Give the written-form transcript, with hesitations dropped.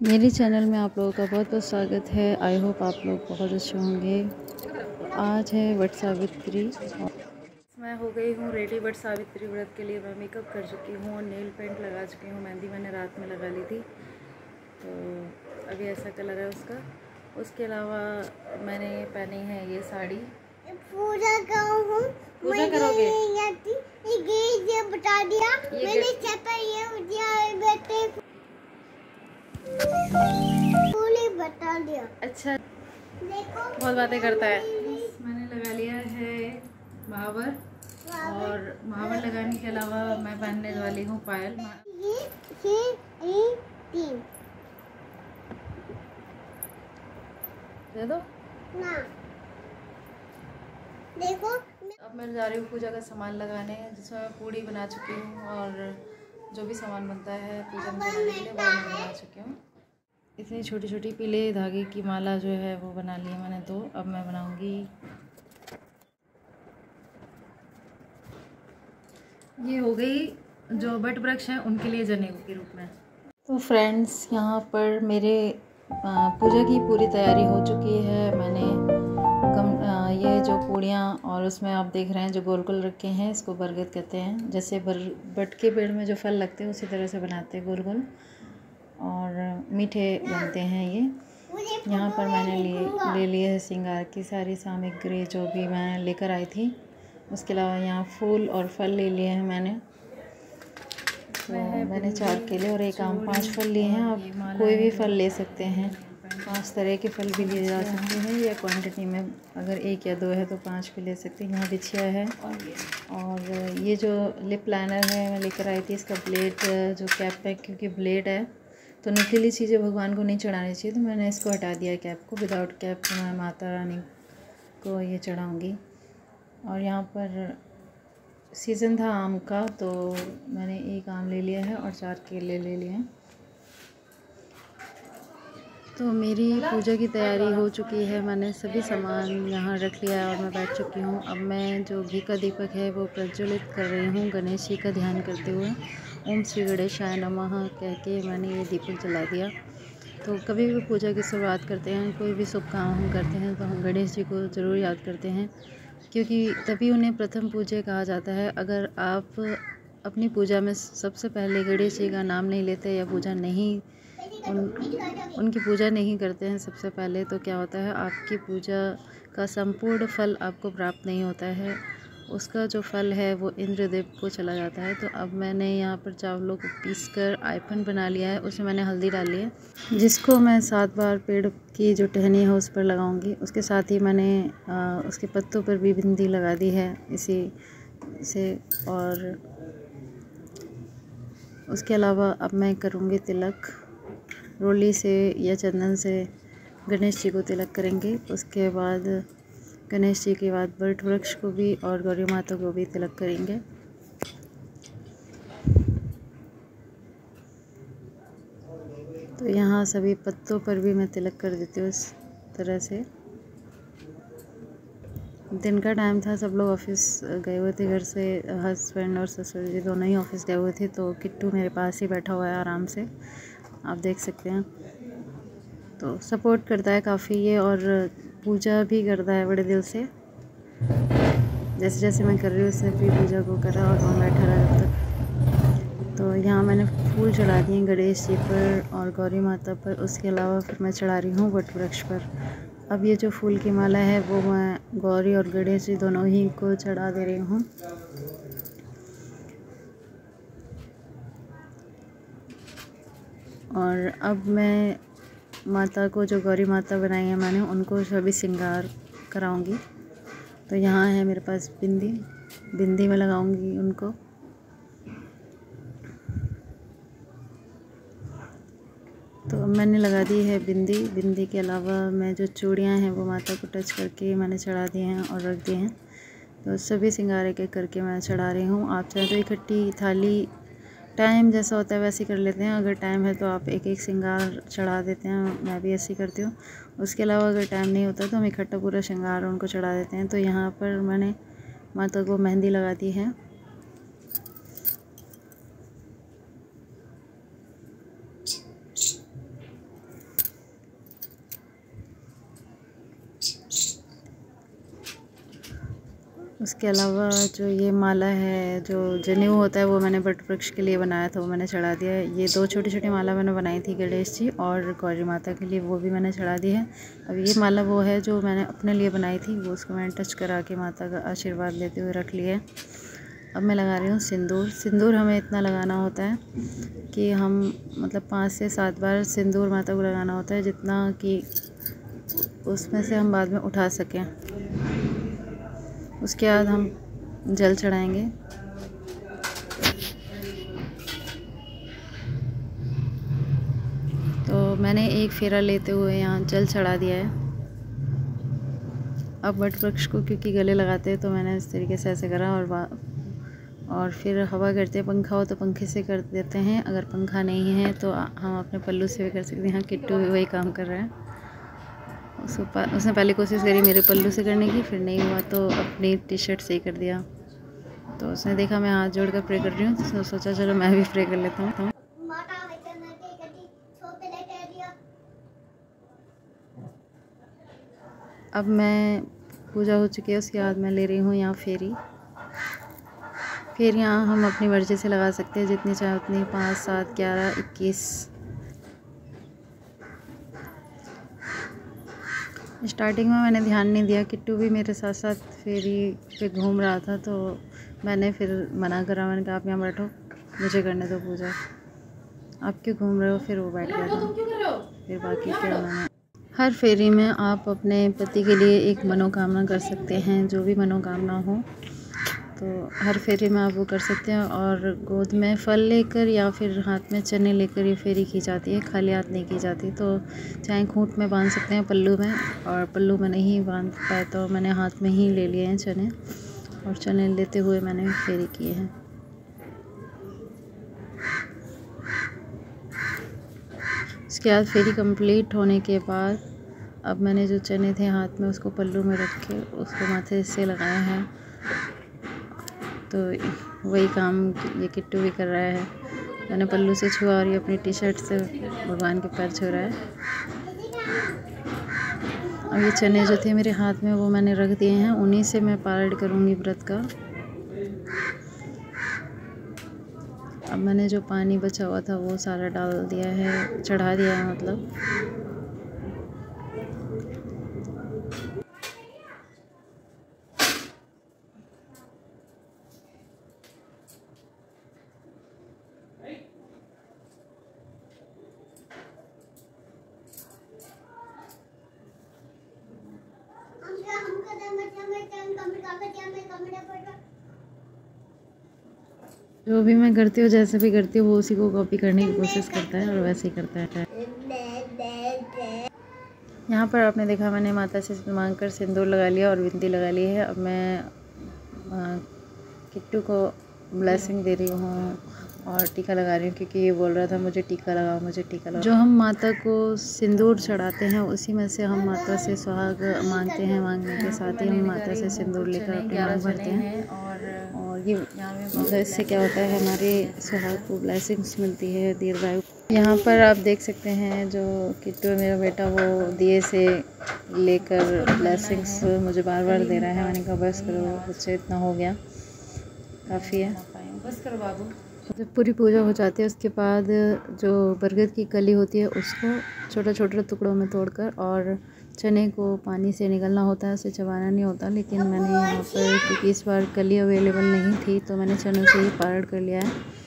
मेरे चैनल में आप लोगों का बहुत बहुत स्वागत है। आई होप आप लोग बहुत अच्छे होंगे। आज है वट सावित्री। मैं हो गई हूँ रेडी वट सावित्री व्रत के लिए। मैं मेकअप कर चुकी हूँ और नेल पेंट लगा चुकी हूँ। मेहंदी मैंने रात में लगा ली थी, तो अभी ऐसा कलर है उसका। उसके अलावा मैंने पहनी है ये साड़ी। पूजा पूजा करोगे? ये बता दिया मैंने बता दिया। अच्छा, देखो बहुत बातें करता है। मैंने लगा लिया है महावर, और महावर लगाने के अलावा मैं पहनने वाली हूँ पायल। तीन दे दो ना। देखो अब मैं जा रही हूँ पूजा का सामान लगाने, जिसमें मैं पूड़ी बना चुकी हूँ और जो भी सामान बनता है पूजा में बनाने के लिए वो मैं बना चुकी हूँ। इतनी छोटी छोटी पीले धागे की माला जो है वो बना ली है मैंने दो। अब मैं बनाऊंगी। ये हो गई जो बट वृक्ष हैं उनके लिए जनेऊ के रूप में। तो फ्रेंड्स, यहाँ पर मेरे पूजा की पूरी तैयारी हो चुकी है। मैंने ये जो पूड़ियाँ और उसमें आप देख रहे हैं जो गोल गोल रखे हैं, इसको बरगद कहते हैं। जैसे बट के पेड़ में जो फल लगते हैं उसी तरह से बनाते हैं गोल गोल, और मीठे बनते हैं ये। यहाँ पर मैंने ले लिए है श्रृंगार की सारी सामग्री जो भी मैं लेकर आई थी। उसके अलावा यहाँ फूल और फल ले लिए हैं मैंने। तो मैंने 4 केले और एक आम, 5 फल लिए हैं। आप कोई भी फल ले सकते हैं, 5 तरह के फल भी लिए जा सकते हैं, या क्वांटिटी में अगर 1 या 2 है तो 5 भी ले सकते हैं। यहाँ बिछिया है, और ये जो लिप लाइनर है मैं लेकर आई थी। इसका ब्लेड जो कैप है, क्योंकि ब्लेड है तो नुकीली चीज़ें भगवान को नहीं चढ़ानी चाहिए, तो मैंने इसको हटा दिया कैप को। विदाउट कैप तो मैं माता रानी को ये चढ़ाऊँगी। और यहाँ पर सीज़न था आम का, तो मैंने 1 आम ले लिया है और 4 केले ले लिए हैं। तो मेरी पूजा की तैयारी हो चुकी है। मैंने सभी सामान यहाँ रख लिया है और मैं बैठ चुकी हूँ। अब मैं जो घी का दीपक है वो प्रज्वलित कर रही हूँ गणेश जी का ध्यान करते हुए। ओम श्री गणेशाय नमः कह के मैंने ये दीपक जला दिया। तो कभी भी पूजा की शुरुआत करते हैं, कोई भी शुभ काम हम करते हैं, तो हम गणेश जी को ज़रूर याद करते हैं, क्योंकि तभी उन्हें प्रथम पूज्य कहा जाता है। अगर आप अपनी पूजा में सबसे पहले गणेश जी का नाम नहीं लेते या पूजा नहीं उनकी पूजा नहीं करते हैं सबसे पहले, तो क्या होता है, आपकी पूजा का संपूर्ण फल आपको प्राप्त नहीं होता है। उसका जो फल है वो इंद्रदेव को चला जाता है। तो अब मैंने यहाँ पर चावलों को पीसकर आयपन बना लिया है। उसमें मैंने हल्दी डाली है, जिसको मैं 7 बार पेड़ की जो टहनी है उस पर लगाऊंगी। उसके साथ ही मैंने उसके पत्तों पर भी बिंदी लगा दी है इसी से। और उसके अलावा अब मैं करूँगी तिलक। रोली से या चंदन से गणेश जी को तिलक करेंगे। उसके बाद गणेश जी के बाद वट वृक्ष को भी और गौरी माता को भी तिलक करेंगे। तो यहाँ सभी पत्तों पर भी मैं तिलक कर देती हूँ इस तरह से। दिन का टाइम था, सब लोग ऑफिस गए हुए थे घर से। हस्बैंड और ससुर जी दोनों ही ऑफिस गए हुए थे, तो किट्टू मेरे पास ही बैठा हुआ है आराम से, आप देख सकते हैं। तो सपोर्ट करता है काफ़ी ये, और पूजा भी करता है बड़े दिल से। जैसे जैसे मैं कर रही हूँ उसने भी पूजा को करा और वहाँ बैठा रहा जब तक। तो यहाँ मैंने फूल चढ़ा दिए गणेश जी पर और गौरी माता पर। उसके अलावा फिर मैं चढ़ा रही हूँ वट वृक्ष पर। अब ये जो फूल की माला है वो मैं गौरी और गणेश जी दोनों ही को चढ़ा दे रही हूँ। और अब मैं माता को, जो गौरी माता बनाई है मैंने, उनको सभी श्रृंगार कराऊंगी। तो यहाँ है मेरे पास बिंदी में लगाऊंगी उनको। तो मैंने लगा दी है बिंदी के अलावा मैं जो चूड़ियाँ हैं वो माता को टच करके मैंने चढ़ा दी हैं और रख दी हैं। तो सभी श्रृंगार एक एक करके मैं चढ़ा रही हूँ। आप चाहे तो इकट्ठी थाली, टाइम जैसा होता है वैसे कर लेते हैं। अगर टाइम है तो आप एक एक श्रृंगार चढ़ा देते हैं, मैं भी ऐसे ही करती हूँ। उसके अलावा अगर टाइम नहीं होता तो हम इकट्ठा पूरा श्रृंगार उनको चढ़ा देते हैं। तो यहाँ पर मैंने माता को मेहंदी लगा दी है। इसके अलावा जो ये माला है, जो जनेऊ होता है, वो मैंने बट वृक्ष के लिए बनाया था, वो मैंने चढ़ा दिया है। ये 2 छोटी-छोटी माला मैंने बनाई थी गणेश जी और गौरी माता के लिए, वो भी मैंने चढ़ा दी है। अब ये माला वो है जो मैंने अपने लिए बनाई थी, वो उसको मैंने टच करा के माता का आशीर्वाद लेते हुए रख लिया है। अब मैं लगा रही हूँ सिंदूर। सिंदूर हमें इतना लगाना होता है कि हम मतलब 5 से 7 बार सिंदूर माता को लगाना होता है, जितना कि उसमें से हम बाद में उठा सकें। उसके बाद हम जल चढ़ाएंगे। तो मैंने एक फेरा लेते हुए यहाँ जल चढ़ा दिया है। अब वट वृक्ष को क्योंकि गले लगाते हैं, तो मैंने इस तरीके से ऐसे करा और फिर हवा करते हैं। पंखा हो तो पंखे से कर देते हैं, अगर पंखा नहीं है तो हम अपने पल्लू से भी कर सकते हैं। हाँ, किट्टू भी वही काम कर रहा है। उसने पहले कोशिश करी मेरे पल्लू से करने की, फिर नहीं हुआ तो अपनी टी-शर्ट से ही कर दिया। तो उसने देखा मैं हाथ जोड़कर प्रे कर रही हूँ, तो उसने सोचा चलो मैं भी प्रे कर लेता हूँ। अब मैं पूजा हो चुकी है, उसके बाद मैं ले रही हूँ यहाँ फेरी। यहाँ हम अपनी मर्ज़ी से लगा सकते हैं, जितनी चाहे उतनी, 5, 7, 11, 21। स्टार्टिंग में मैंने ध्यान नहीं दिया, किट्टू भी मेरे साथ साथ फेरी पे घूम रहा था, तो मैंने फिर मना करा। मैंने कहा आप यहाँ बैठो, मुझे करने दो पूजा, आप क्यों घूम रहे हो। फिर वो बैठ गया था। फिर बाकी फिर मैंने हर फेरी में आप अपने पति के लिए एक मनोकामना कर सकते हैं, जो भी मनोकामना हो, तो हर फेरी में आप वो कर सकते हैं। और गोद में फल लेकर या फिर हाथ में चने लेकर ये फेरी की जाती है, खाली हाथ नहीं की जाती। तो चाहे खूंट में बांध सकते हैं, पल्लू में, और पल्लू में नहीं बांध पाए तो मैंने हाथ में ही ले लिए हैं चने, और चने लेते हुए मैंने फेरी किए हैं। उसके बाद फेरी कंप्लीट होने के बाद अब मैंने जो चने थे हाथ में, उसको पल्लू में रख के उसको माथे से लगाया है। तो वही काम ये किट्टू भी कर रहा है। मैंने पल्लू से छुआ और ये अपनी टी-शर्ट से भगवान के पैर छू रहा है। और ये चने जो थे मेरे हाथ में, वो मैंने रख दिए हैं, उन्हीं से मैं पारण करूँगी व्रत का। अब मैंने जो पानी बचा हुआ था वो सारा डाल दिया है, चढ़ा दिया है मतलब। जो भी मैं करती हूँ, जैसे भी करती हूँ, वो उसी को कॉपी करने की कोशिश करता है और वैसे ही करता है। यहाँ पर आपने देखा मैंने माता से मांगकर सिंदूर लगा लिया और बिंदी लगा ली है। अब मैं किट्टू को ब्लेसिंग दे रही हूँ और टीका लगा रही हूँ, क्योंकि ये बोल रहा था मुझे टीका लगाओ, मुझे टीका लगाओ। जो हम माता को सिंदूर चढ़ाते हैं, उसी में से हम माता से सुहाग मांगते हैं। मांगने के साथ ही हम माता से सिंदूर लेकर अपनी मांग भरते हैं। और ये मतलब इससे क्या होता है, हमारे सुहाग को ब्लेसिंग्स मिलती है, दीर्घायु। यहाँ पर आप देख सकते हैं जो किट्टू है मेरा बेटा, वो दिए से लेकर ब्लेसिंग्स मुझे बार बार दे रहा है। मैंने कहा बस करो बच्चे, इतना हो गया, काफ़ी है, बस करो बाबू। जब पूरी पूजा हो जाती है, उसके बाद जो बरगद की कली होती है, उसको छोटे छोटे टुकड़ों में तोड़कर, और चने को पानी से निकलना होता है, उसे चबाना नहीं होता। लेकिन मैंने यहाँ पर, क्योंकि इस बार कली अवेलेबल नहीं थी, तो मैंने चनों से ही पारण कर लिया है।